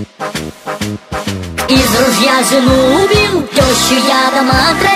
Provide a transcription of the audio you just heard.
Из ружья жену убил, тещу я дома отравил.